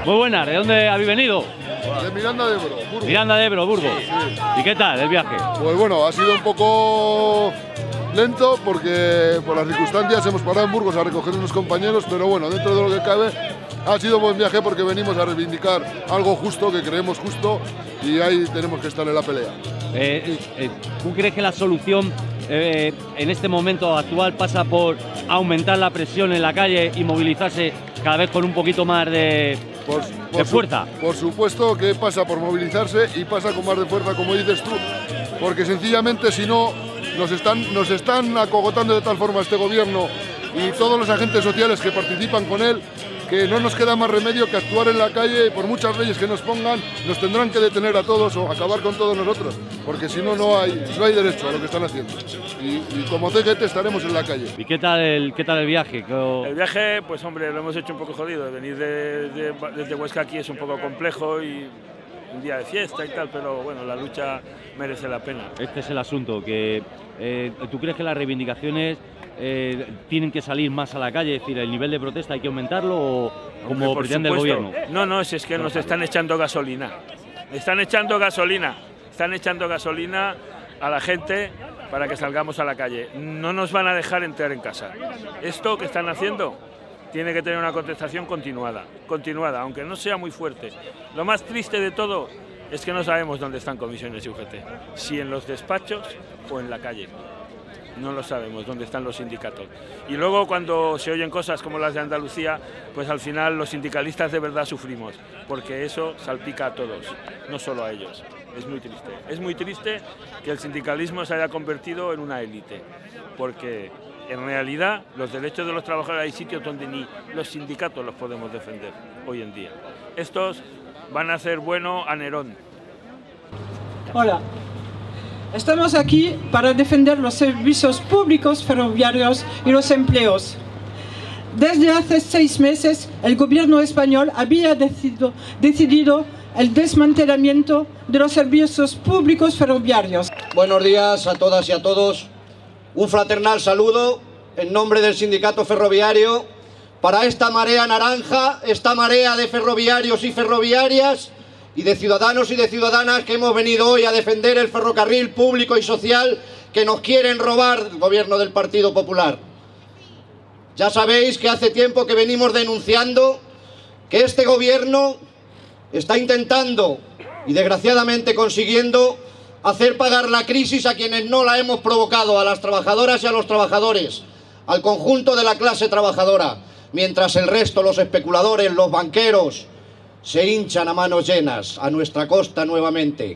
Muy buenas, ¿de dónde habéis venido? De Miranda de Ebro, Burgos. Miranda de Ebro, Burgos. Sí. ¿Y qué tal el viaje? Pues bueno, ha sido un poco lento porque por las circunstancias hemos parado en Burgos a recoger unos compañeros, pero bueno, dentro de lo que cabe ha sido un buen viaje porque venimos a reivindicar algo justo, que creemos justo, y ahí tenemos que estar en la pelea. ¿Tú crees que la solución en este momento actual pasa por aumentar la presión en la calle y movilizarse cada vez con un poquito más de fuerza? Por supuesto que pasa por movilizarse y pasa con más de fuerza, como dices tú, porque sencillamente si no nos están acogotando de tal forma este gobierno y todos los agentes sociales que participan con él, que no nos queda más remedio que actuar en la calle, y por muchas leyes que nos pongan, nos tendrán que detener a todos o acabar con todos nosotros, porque si no, no hay derecho a lo que están haciendo. Y como CGT estaremos en la calle. ¿Y qué tal el viaje? El viaje, pues hombre, lo hemos hecho un poco jodido. Venir desde Huesca aquí es un poco complejo y un día de fiesta y tal, pero bueno, la lucha merece la pena. Este es el asunto, que ¿tú crees que las reivindicaciones tienen que salir más a la calle? Es decir, ¿el nivel de protesta hay que aumentarlo o como pretende el gobierno? No, es que nos están echando gasolina. Están echando gasolina a la gente para que salgamos a la calle. No nos van a dejar entrar en casa. Esto que están haciendo tiene que tener una contestación continuada, aunque no sea muy fuerte. Lo más triste de todo es que no sabemos dónde están comisiones y UGT, si en los despachos o en la calle. No lo sabemos dónde están los sindicatos. Y luego cuando se oyen cosas como las de Andalucía, pues al final los sindicalistas de verdad sufrimos, porque eso salpica a todos, no solo a ellos. Es muy triste que el sindicalismo se haya convertido en una élite, porque en realidad los derechos de los trabajadores hay sitios donde ni los sindicatos los podemos defender hoy en día. Estos van a hacer bueno a Nerón. Hola. Estamos aquí para defender los servicios públicos ferroviarios y los empleos. Desde hace 6 meses, el gobierno español había decidido el desmantelamiento de los servicios públicos ferroviarios. Buenos días a todas y a todos. Un fraternal saludo en nombre del sindicato ferroviario para esta marea naranja, esta marea de ferroviarios y ferroviarias y de ciudadanos y de ciudadanas que hemos venido hoy a defender el ferrocarril público y social que nos quieren robar el gobierno del Partido Popular. Ya sabéis que hace tiempo que venimos denunciando que este gobierno está intentando y desgraciadamente consiguiendo hacer pagar la crisis a quienes no la hemos provocado, a las trabajadoras y a los trabajadores, al conjunto de la clase trabajadora, mientras el resto, los especuladores, los banqueros, se hinchan a manos llenas, a nuestra costa nuevamente.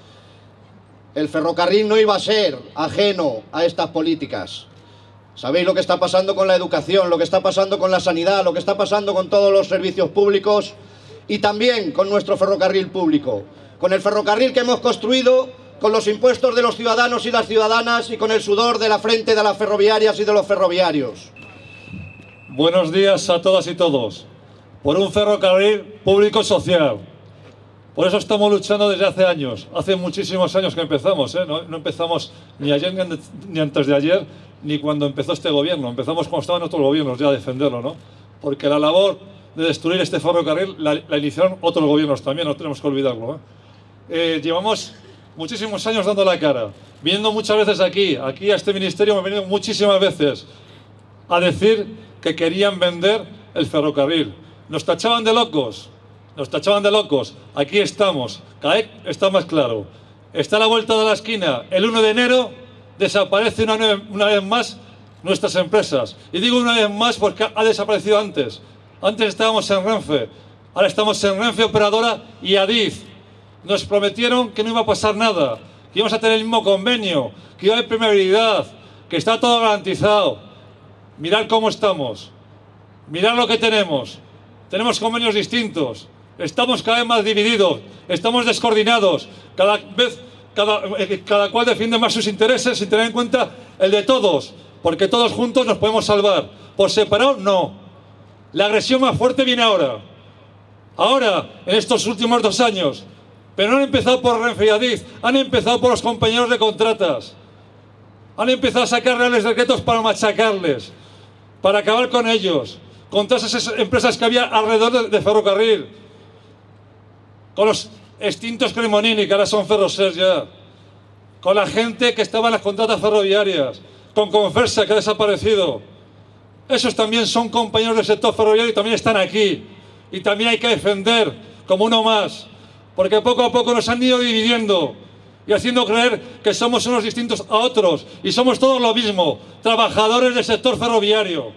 El ferrocarril no iba a ser ajeno a estas políticas. Sabéis lo que está pasando con la educación, lo que está pasando con la sanidad, lo que está pasando con todos los servicios públicos y también con nuestro ferrocarril público. Con el ferrocarril que hemos construido, con los impuestos de los ciudadanos y las ciudadanas y con el sudor de la frente de las ferroviarias y de los ferroviarios. Buenos días a todas y todos. Por un ferrocarril público social. Por eso estamos luchando desde hace años. Hace muchísimos años que empezamos, ¿eh? No empezamos ni ayer ni antes de ayer, ni cuando empezó este gobierno. Empezamos cuando estaban otros gobiernos ya a defenderlo, ¿no? Porque la labor de destruir este ferrocarril la iniciaron otros gobiernos también, no tenemos que olvidarlo, ¿eh? Llevamos muchísimos años dando la cara, viniendo muchas veces aquí a este ministerio hemos venido muchísimas veces a decir que querían vender el ferrocarril. Nos tachaban de locos, aquí estamos, cada vez está más claro. Está a la vuelta de la esquina, el 1 de enero desaparece una vez más nuestras empresas. Y digo una vez más porque ha desaparecido antes. Antes estábamos en Renfe, ahora estamos en Renfe Operadora y Adif. Nos prometieron que no iba a pasar nada, que íbamos a tener el mismo convenio, que iba a haber prioridad, que está todo garantizado. Mirad cómo estamos, mirad lo que tenemos. Tenemos convenios distintos, estamos cada vez más divididos, estamos descoordinados, cada cual defiende más sus intereses sin tener en cuenta el de todos, porque todos juntos nos podemos salvar. Por separado, no. La agresión más fuerte viene ahora, en estos últimos 2 años. Pero no han empezado por Renfe y Adif, han empezado por los compañeros de contratas. Han empezado a sacar reales decretos para machacarles, para acabar con ellos, con todas esas empresas que había alrededor de ferrocarril. con los extintos Cremonini, que ahora son Ferrosers ya, con la gente que estaba en las contratas ferroviarias, con Confersa, que ha desaparecido. Esos también son compañeros del sector ferroviario y también están aquí. Y también hay que defender como uno más, porque poco a poco nos han ido dividiendo y haciendo creer que somos unos distintos a otros, y somos todos lo mismo, trabajadores del sector ferroviario.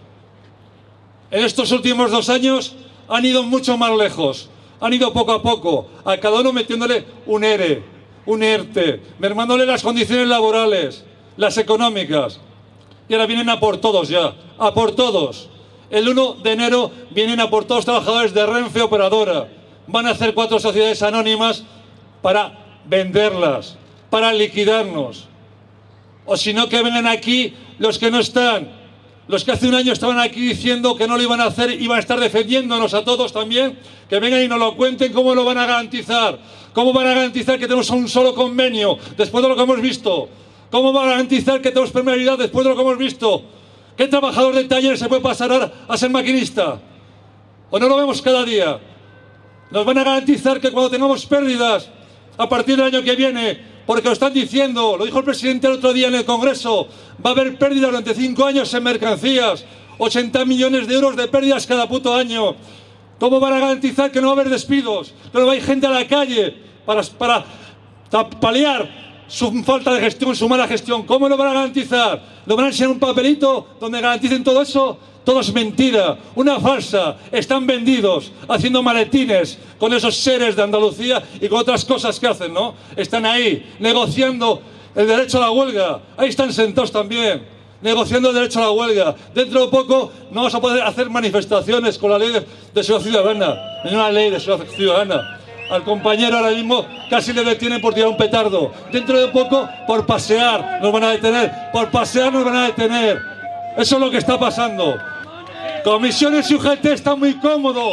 En estos últimos 2 años han ido mucho más lejos, han ido poco a poco, a cada uno metiéndole un ERE, un ERTE, mermándole las condiciones laborales, las económicas, y ahora vienen a por todos ya, a por todos. El 1 de enero vienen a por todos los trabajadores de Renfe Operadora, van a hacer 4 sociedades anónimas para venderlas, para liquidarnos. O si no, que vengan aquí los que no están, los que hace un año estaban aquí diciendo que no lo iban a hacer, iban a estar defendiéndonos a todos también, que vengan y nos lo cuenten cómo lo van a garantizar, cómo van a garantizar que tenemos un solo convenio después de lo que hemos visto, cómo van a garantizar que tenemos permeabilidad después de lo que hemos visto. ¿Qué trabajador de taller se puede pasar ahora a ser maquinista? ¿O no lo vemos cada día? Nos van a garantizar que cuando tengamos pérdidas a partir del año que viene, porque lo están diciendo, lo dijo el presidente el otro día en el Congreso, va a haber pérdidas durante 5 años en mercancías, 80 millones de euros de pérdidas cada puto año. ¿Cómo van a garantizar que no va a haber despidos, que no va a ir gente a la calle para paliar su falta de gestión, su mala gestión? ¿Cómo lo van a garantizar? ¿Lo van a enseñar un papelito donde garanticen todo eso? Todo es mentira, una farsa. Están vendidos, haciendo maletines con esos seres de Andalucía y con otras cosas que hacen, ¿no? Están ahí, negociando el derecho a la huelga. Ahí están sentados también, negociando el derecho a la huelga. Dentro de poco no vamos a poder hacer manifestaciones con la ley de seguridad ciudadana. Hay una ley de seguridad ciudadana. Al compañero ahora mismo casi le detienen por tirar un petardo. Dentro de poco, por pasear, nos van a detener. Por pasear nos van a detener. Eso es lo que está pasando. Comisiones y UGT están muy cómodo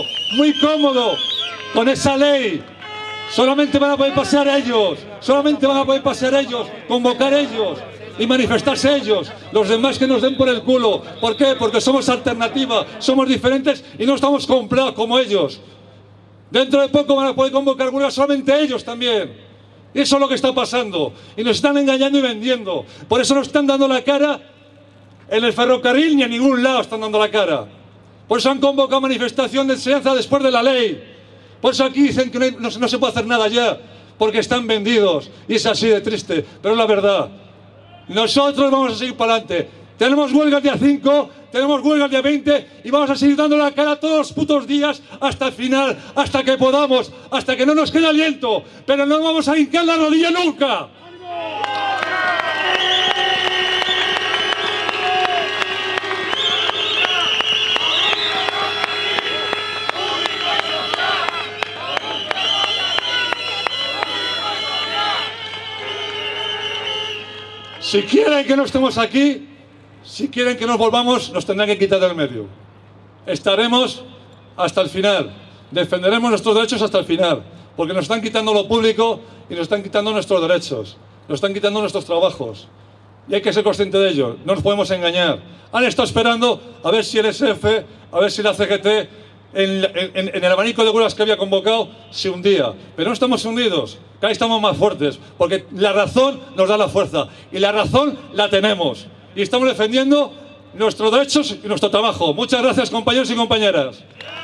con esa ley. Solamente van a poder pasear ellos. Solamente van a poder pasear ellos, convocar ellos y manifestarse ellos. Los demás que nos den por el culo. ¿Por qué? Porque somos alternativa, somos diferentes y no estamos comprados como ellos. Dentro de poco van a poder convocar huelga solamente ellos también. Eso es lo que está pasando. Y nos están engañando y vendiendo. Por eso no están dando la cara en el ferrocarril ni en ningún lado están dando la cara. Por eso han convocado manifestación de enseñanza después de la ley. Por eso aquí dicen que no se puede hacer nada ya, porque están vendidos. Y es así de triste, pero es la verdad. Nosotros vamos a seguir para adelante. Tenemos huelga el día 5, tenemos huelga el día 20 y vamos a seguir dando la cara todos los putos días hasta el final, hasta que podamos, hasta que no nos quede aliento. Pero no vamos a hincar la rodilla nunca. Si quieren que no estemos aquí, si quieren que nos volvamos, nos tendrán que quitar del medio. Estaremos hasta el final. Defenderemos nuestros derechos hasta el final. Porque nos están quitando lo público y nos están quitando nuestros derechos. Nos están quitando nuestros trabajos. Y hay que ser consciente de ello. No nos podemos engañar. Han estado esperando a ver si el SF, a ver si la CGT, en el abanico de huelgas que había convocado, se hundía. Pero no estamos hundidos. Cada vez estamos más fuertes. Porque la razón nos da la fuerza. Y la razón la tenemos. Y estamos defendiendo nuestros derechos y nuestro trabajo. Muchas gracias, compañeros y compañeras.